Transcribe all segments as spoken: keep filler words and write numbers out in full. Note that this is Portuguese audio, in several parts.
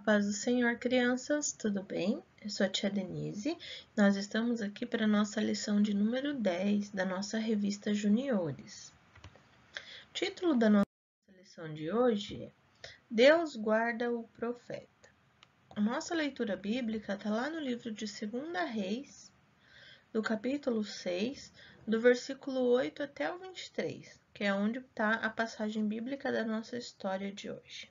paz do Senhor, crianças, tudo bem? Eu sou a tia Denise, nós estamos aqui para a nossa lição de número dez da nossa revista Juniores. O título da nossa lição de hoje é Deus guarda o profeta. A nossa leitura bíblica está lá no livro de Segunda Reis, do capítulo seis, do versículo oito até o vinte e três, que é onde está a passagem bíblica da nossa história de hoje.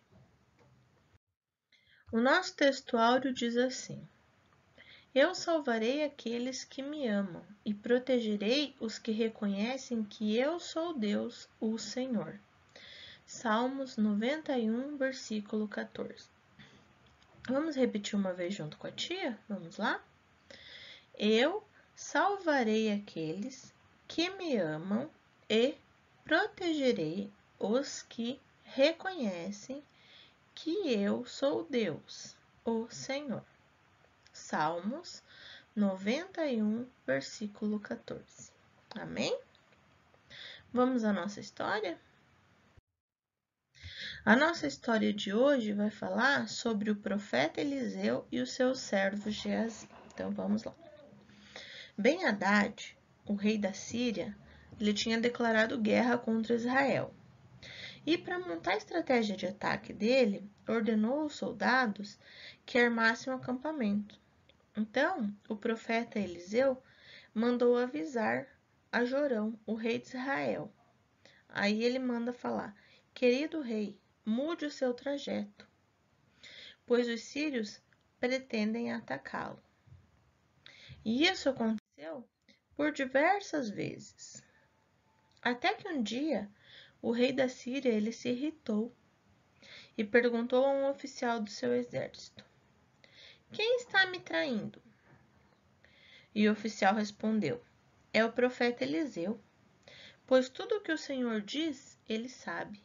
O nosso texto áureo diz assim: Eu salvarei aqueles que me amam e protegerei os que reconhecem que eu sou Deus, o Senhor. Salmos noventa e um, versículo quatorze. Vamos repetir uma vez junto com a tia? Vamos lá? Eu salvarei aqueles que me amam e protegerei os que reconhecem que eu sou Deus, o Senhor. Salmos noventa e um, versículo quatorze. Amém? Vamos à nossa história? A nossa história de hoje vai falar sobre o profeta Eliseu e o seu servo Geazi. Então, vamos lá. Ben-Hadad, o rei da Síria, ele tinha declarado guerra contra Israel. E para montar a estratégia de ataque dele, ordenou aos soldados que armassem um acampamento. Então, o profeta Eliseu mandou avisar a Jorão, o rei de Israel. Aí ele manda falar: Querido rei, mude o seu trajeto, pois os sírios pretendem atacá-lo. E isso aconteceu por diversas vezes. Até que um dia, o rei da Síria ele se irritou e perguntou a um oficial do seu exército: Quem está me traindo? E o oficial respondeu: É o profeta Eliseu, pois tudo o que o Senhor diz, ele sabe.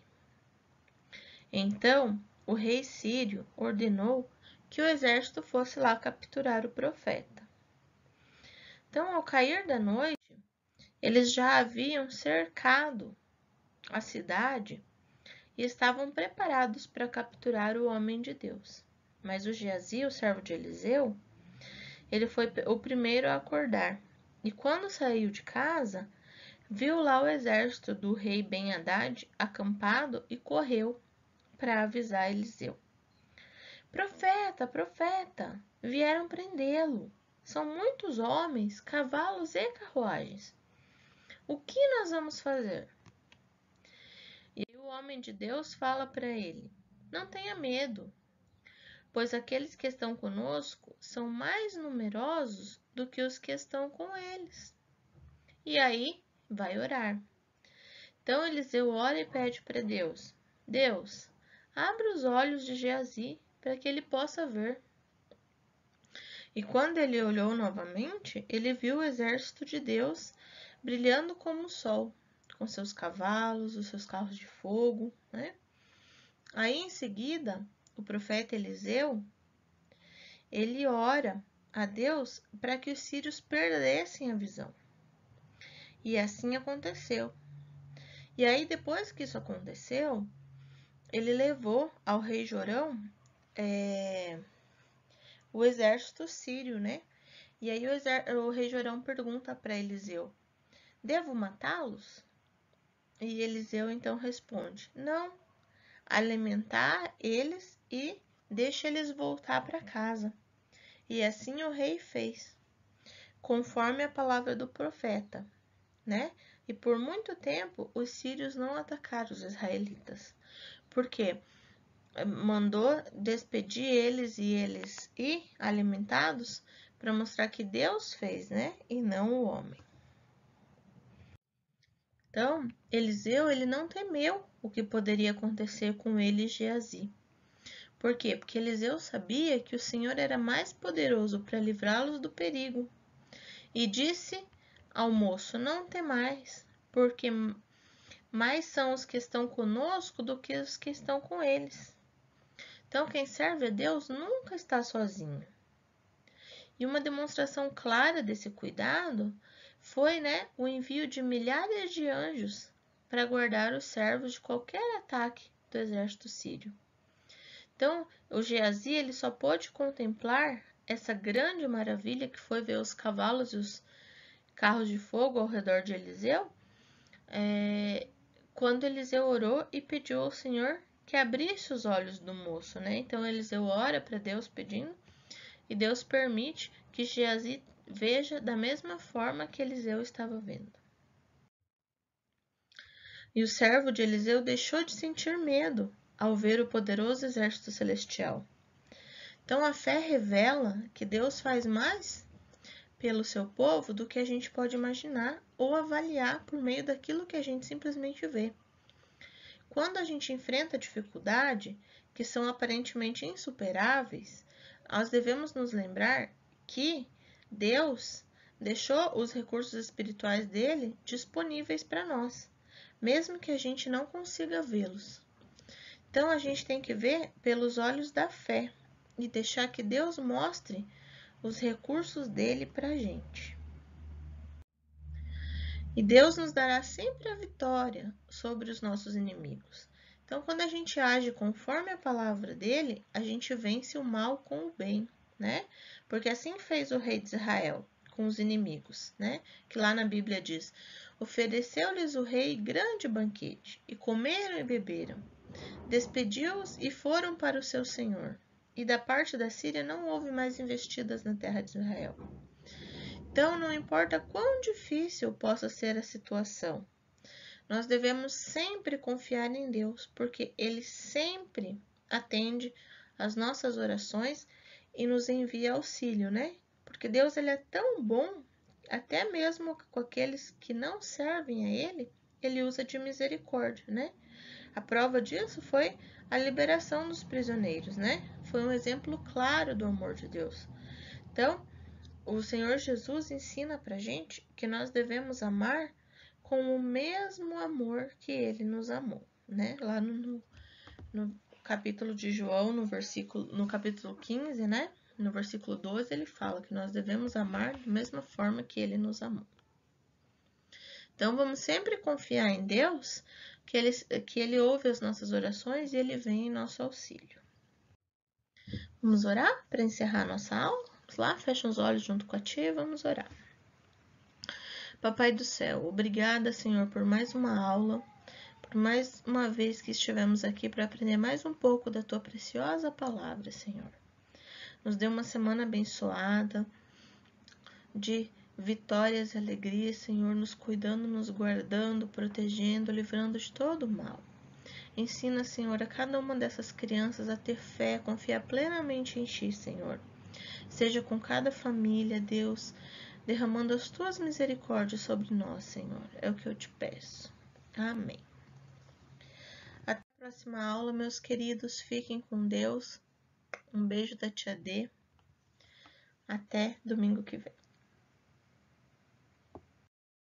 Então, o rei sírio ordenou que o exército fosse lá capturar o profeta. Então, ao cair da noite, eles já haviam cercado a cidade e estavam preparados para capturar o homem de Deus. Mas o Geazi, o servo de Eliseu, ele foi o primeiro a acordar. E quando saiu de casa, viu lá o exército do rei Ben-Hadad acampado e correu para avisar Eliseu. Profeta, profeta, vieram prendê-lo. São muitos homens, cavalos e carruagens. O que nós vamos fazer? E o homem de Deus fala para ele: Não tenha medo, pois aqueles que estão conosco são mais numerosos do que os que estão com eles. E aí vai orar. Então Eliseu ora e pede para Deus: Deus, abre os olhos de Geazi para que ele possa ver. E quando ele olhou novamente, ele viu o exército de Deus brilhando como o sol, com seus cavalos, os seus carros de fogo, né? Aí em seguida, o profeta Eliseu, ele ora a Deus para que os sírios perdessem a visão. E assim aconteceu. E aí, depois que isso aconteceu, ele levou ao rei Jorão é, o exército sírio, né? E aí o, o rei Jorão pergunta para Eliseu: Devo matá-los? E Eliseu então responde: Não, alimentar eles e deixa eles voltar para casa. E assim o rei fez, conforme a palavra do profeta, né? E por muito tempo os sírios não atacaram os israelitas, porque mandou despedir eles e eles ir alimentados para mostrar que Deus fez, né? E não o homem. Então, Eliseu ele não temeu o que poderia acontecer com ele e Geazi. Por quê? Porque Eliseu sabia que o Senhor era mais poderoso para livrá-los do perigo. E disse ao moço: Não temais, porque mais são os que estão conosco do que os que estão com eles. Então, quem serve a Deus nunca está sozinho. E uma demonstração clara desse cuidado foi, né, o envio de milhares de anjos para guardar os servos de qualquer ataque do exército sírio. Então, o Geazi ele só pôde contemplar essa grande maravilha que foi ver os cavalos e os carros de fogo ao redor de Eliseu, é, quando Eliseu orou e pediu ao Senhor que abrisse os olhos do moço, né? Então Eliseu ora para Deus pedindo e Deus permite que Geazi veja da mesma forma que Eliseu estava vendo. E o servo de Eliseu deixou de sentir medo ao ver o poderoso exército celestial. Então a fé revela que Deus faz mais pelo seu povo do que a gente pode imaginar ou avaliar por meio daquilo que a gente simplesmente vê. Quando a gente enfrenta dificuldades que são aparentemente insuperáveis, nós devemos nos lembrar que Deus deixou os recursos espirituais dele disponíveis para nós, mesmo que a gente não consiga vê-los. Então a gente tem que ver pelos olhos da fé e deixar que Deus mostre os recursos dele para a gente. E Deus nos dará sempre a vitória sobre os nossos inimigos. Então, quando a gente age conforme a palavra dele, a gente vence o mal com o bem, né? Porque assim fez o rei de Israel com os inimigos, né? Que lá na Bíblia diz: ofereceu-lhes o rei grande banquete, e comeram e beberam. Despediu-os e foram para o seu senhor. E da parte da Síria não houve mais investidas na terra de Israel. Então, não importa quão difícil possa ser a situação, nós devemos sempre confiar em Deus, porque Ele sempre atende às nossas orações e nos envia auxílio, né? Porque Deus ele é tão bom, até mesmo com aqueles que não servem a Ele, Ele usa de misericórdia, né? A prova disso foi a liberação dos prisioneiros, né? Foi um exemplo claro do amor de Deus. Então, o Senhor Jesus ensina pra gente que nós devemos amar com o mesmo amor que Ele nos amou, né? Lá no, no, no capítulo de João, no versículo, no capítulo quinze, né? No versículo doze, ele fala que nós devemos amar da mesma forma que Ele nos amou. Então, vamos sempre confiar em Deus, que Ele, que ele ouve as nossas orações e Ele vem em nosso auxílio. Vamos orar para encerrar nossa aula? Vamos lá, fecha os olhos junto com a tia e vamos orar. Papai do céu, obrigada, Senhor, por mais uma aula, por mais uma vez que estivemos aqui para aprender mais um pouco da Tua preciosa palavra, Senhor. Nos dê uma semana abençoada, de vitórias e alegrias, Senhor, nos cuidando, nos guardando, protegendo, livrando de todo o mal. Ensina, Senhor, a cada uma dessas crianças a ter fé, a confiar plenamente em Ti, Senhor. Seja com cada família, Deus, derramando as Tuas misericórdias sobre nós, Senhor. É o que eu te peço. Amém. Até a próxima aula, meus queridos. Fiquem com Deus. Um beijo da tia D. Até domingo que vem.